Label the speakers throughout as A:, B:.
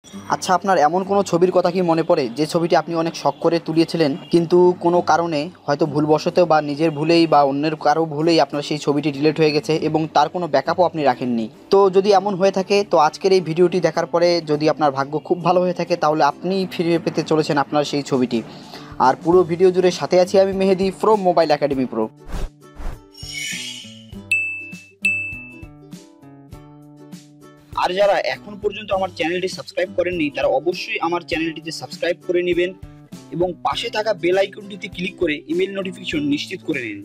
A: আচ্ছা, আপনার এমন কোনো ছবির কথা কি মনে পড়ে যে ছবিটি আপনি অনেক শখ করে তুলিয়েছিলেন, কিন্তু কোনো কারণে হয়তো ভুলবশত বা নিজের ভুলেই বা অন্যের কারো ভুলেই আপনার সেই ছবিটি ডিলিট হয়ে গেছে এবং তার কোনো ব্যাকআপও আপনি রাখেননি? তো যদি এমন হয়ে থাকে, তো আজকের এই ভিডিওটি দেখার পরে যদি আপনার ভাগ্য খুব ভালো হয়ে থাকে, তাহলে আপনি ফিরে পেতে চলেছেন আপনার সেই ছবিটি। আর পুরো ভিডিও জুড়ে সাথে আছি আমি Mehedi from mobile academy pro. আর যারা এখন পর্যন্ত আমার চ্যানেলটি সাবস্ক্রাইব করেননি, তারা অবশ্যই আমার চ্যানেলটিতে সাবস্ক্রাইব করে নেবেন এবং পাশে থাকা বেল আইকনটিতে ক্লিক করে ইমেল নোটিফিকেশন নিশ্চিত করে নিন।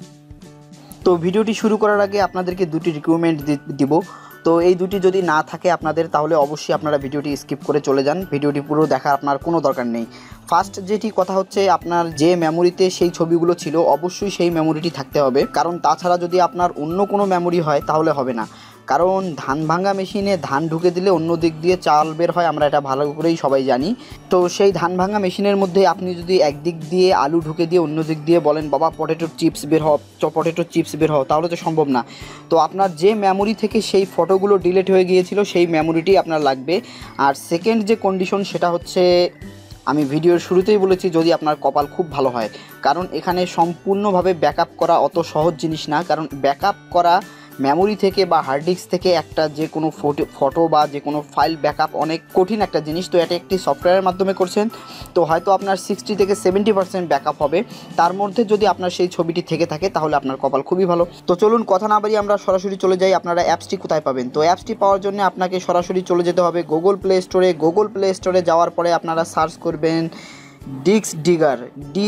A: তো ভিডিওটি শুরু করার আগে আপনাদেরকে দুটি রিকোয়ারমেন্ট দিব। তো এই দুটি যদি না থাকে আপনাদের, তাহলে অবশ্যই আপনারা ভিডিওটি স্কিপ করে চলে যান, ভিডিওটি পুরো দেখার আপনার কোনো দরকার নেই। ফার্স্ট যেটি কথা হচ্ছে, আপনার যে মেমোরিতে সেই ছবিগুলো ছিল অবশ্যই সেই মেমোরিটি থাকতে হবে, কারণ তাছাড়া যদি আপনার অন্য কোনো মেমোরি হয় তাহলে হবে না। কারণ ধান ভাঙা মেশিনে ধান ঢুকে দিলে অন্য দিক দিয়ে চাল বের হয়, আমরা এটা ভালো করেই সবাই জানি। তো সেই ধান ভাঙা মেশিনের মধ্যে আপনি যদি একদিক দিয়ে আলু ঢুকে দিয়ে অন্য দিক দিয়ে বলেন বাবা পটেটো চিপস বের হও, পটেটো চিপস বের হও, তাহলে তো সম্ভব না। তো আপনার যে মেমোরি থেকে সেই ফটোগুলো ডিলিট হয়ে গিয়েছিল সেই মেমোরিটি আপনার লাগবে। আর সেকেন্ড যে কন্ডিশন সেটা হচ্ছে, আমি ভিডিওর শুরুতেই বলেছি, যদি আপনার কপাল খুব ভালো হয়, কারণ এখানে সম্পূর্ণভাবে ব্যাকআপ করা অত সহজ জিনিস না। কারণ ব্যাকআপ করা মেমোরি থেকে বা হার্ড ডিস্ক থেকে একটা যে কোনো ফটো বা যে কোনো ফাইল ব্যাকআপ অনেক কঠিন একটা জিনিস। তো এটা একটি সফটওয়্যারের মাধ্যমে করছেন, তো হয়তো আপনার 60 থেকে 70% ব্যাকআপ হবে। তার মধ্যে যদি আপনার সেই ছবিটি থেকে থাকে তাহলে আপনার কপাল খুবই ভালো। তো চলুন কথা না বাড়িয়ে আমরা সরাসরি চলে যাই আপনারা অ্যাপসটি কোথায় পাবেন। তো অ্যাপসটি পাওয়ার জন্য আপনাকে সরাসরি চলে যেতে হবে গুগল প্লে স্টোরে। গুগল প্লে স্টোরে যাওয়ার পরে আপনারা সার্চ করবেন disk digger,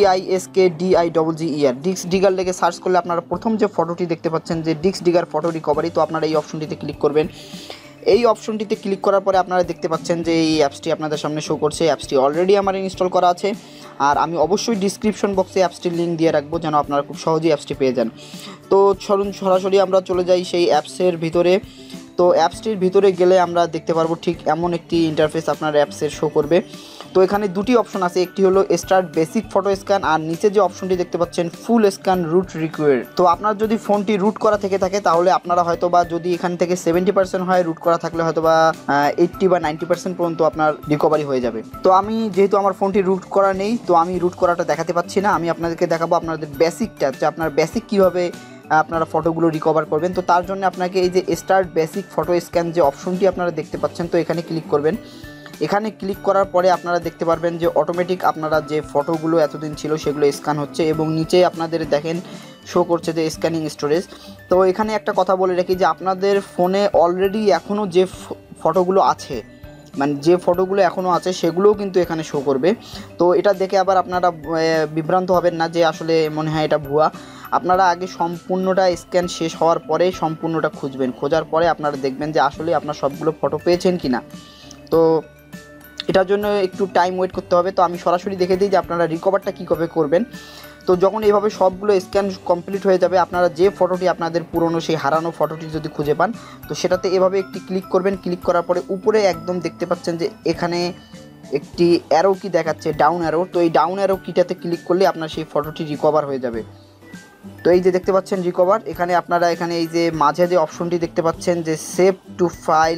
A: DISKDIGGER। Disk digger লেগে সার্চ করলে আপনারা প্রথম যে ফটোটি দেখতে পাচ্ছেন যে ডিস্ক ডিগার ফটো রিকভারি, তো আপনারা এই অপশনটিতে ক্লিক করবেন। এই অপশনটিতে ক্লিক করার পরে আপনারা দেখতে পাচ্ছেন যে এই অ্যাপসটি আপনাদের সামনে শো করছে। অ্যাপসটি অলরেডি আমার ইনস্টল করা আছে, আর আমি অবশ্যই ডিসক্রিপশন বক্সে অ্যাপসটির লিঙ্ক দিয়ে রাখবো যেন আপনারা খুব সহজেই অ্যাপসটি পেয়ে যান। তো চলুন সরাসরি আমরা চলে যাই সেই অ্যাপসের ভিতরে। তো অ্যাপসটির ভিতরে গেলে আমরা দেখতে পারবো ঠিক এমন একটি ইন্টারফেস আপনার অ্যাপসের শো করবে। তো এখানে দুটি অপশন আছে, একটি হলো স্টার্ট বেসিক ফটো স্ক্যান, আর নিচে যে অপশনটি দেখতে পাচ্ছেন ফুল স্ক্যান রুট রিকোয়ার্ড। তো আপনার যদি ফোনটি রুট করা থেকে থাকে তাহলে আপনারা হয়তো বা, যদি এখান থেকে 70% হয়, রুট করা থাকলে হয়তো বা 80 বা 90% পর্যন্ত আপনার রিকভারি হয়ে যাবে। তো আমি যেহেতু আমার ফোনটি রুট করা নেই, তো আমি রুট করাটা দেখাতে পাচ্ছি না। আমি আপনাদেরকে দেখাবো আপনাদের বেসিকটা, যে আপনার বেসিক কীভাবে আপনারা ফটোগুলো রিকভার করবেন। তো তার জন্য আপনাকে এই যে স্টার্ট বেসিক ফটো স্ক্যান যে অপশনটি আপনারা দেখতে পাচ্ছেন, তো এখানে ক্লিক করবেন। এখানে ক্লিক করার পরে আপনারা দেখতে পারবেন যে অটোমেটিক আপনারা যে ফটোগুলো এতদিন ছিল সেগুলো স্ক্যান হচ্ছে, এবং নিচে আপনাদের দেখেন শো করছে যে স্ক্যানিং স্টোরেজ। তো এখানে একটা কথা বলে রাখি যে আপনাদের ফোনে অলরেডি এখনও যে ফটোগুলো আছে, মানে যে ফটোগুলো এখনও আছে সেগুলোও কিন্তু এখানে শো করবে। তো এটা দেখে আবার আপনারা বিভ্রান্ত হবেন না যে আসলে মনে হয় এটা ভুয়া। আপনারা আগে সম্পূর্ণটা স্ক্যান শেষ হওয়ার পরে সম্পূর্ণটা খুঁজবেন, খোঁজার পরে আপনারা দেখবেন যে আসলে আপনার সবগুলো ফটো পেয়েছেন কি না। তো এটার জন্য একটু টাইম ওয়েট করতে হবে। তো আমি সরাসরি দেখে দিই যে আপনারা রিকভারটা কীভাবে করবেন। তো যখন এইভাবে সবগুলো স্ক্যান কমপ্লিট হয়ে যাবে, আপনারা যে ফটোটি আপনাদের পুরনো সেই হারানো ফটোটি যদি খুঁজে পান, তো সেটাতে এভাবে একটি ক্লিক করবেন। ক্লিক করার পরে উপরে একদম দেখতে পাচ্ছেন যে এখানে একটি অ্যারো কি দেখাচ্ছে, ডাউন অ্যারো। তো এই ডাউন অ্যারো কিটাতে ক্লিক করলে আপনার সেই ফটোটি রিকভার হয়ে যাবে। তো এই যে দেখতে পাচ্ছেন রিকভার, এখানে আপনারা এখানে এই যে মাঝে যে অপশনটি দেখতে পাচ্ছেন যে সেভ টু ফাইল,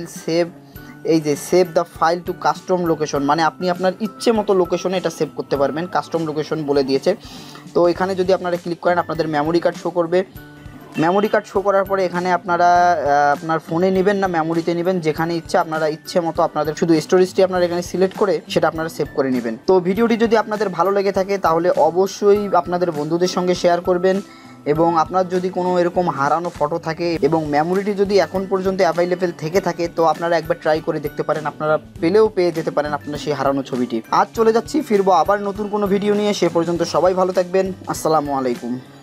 A: এই যে save the file to custom location, মানে আপনি আপনার ইচ্ছে মতো লোকেশনে এটা সেভ করতে পারবেন, কাস্টম লোকেশন বলে দিয়েছে। তো এখানে যদি আপনারা ক্লিক করেন আপনাদের মেমোরি কার্ড শো করবে। মেমোরি কার্ড শো করার পরে এখানে আপনারা আপনার ফোনে নেবেন না মেমোরিতে নেবেন, যেখানে ইচ্ছে আপনারা ইচ্ছে মতো আপনাদের শুধু স্টোরেজটি আপনারা এখানে সিলেক্ট করে সেটা আপনারা সেভ করে নেবেন। তো ভিডিওটি যদি আপনাদের ভালো লেগে থাকে তাহলে অবশ্যই আপনাদের বন্ধুদের সঙ্গে শেয়ার করবেন, এবং আপনার যদি কোনো এরকম হারানো ফটো থাকে এবং মেমোরিটি যদি এখন পর্যন্ত অ্যাভেলেবেল থেকে থাকে, তো আপনারা একবার ট্রাই করে দেখতে পারেন, আপনারা পেয়ে যেতে পারেন আপনার সেই হারানো ছবিটি। আজ চলে যাচ্ছি, ফিরবো আবার নতুন কোনো ভিডিও নিয়ে। সে পর্যন্ত সবাই ভালো থাকবেন। আসসালামু আলাইকুম।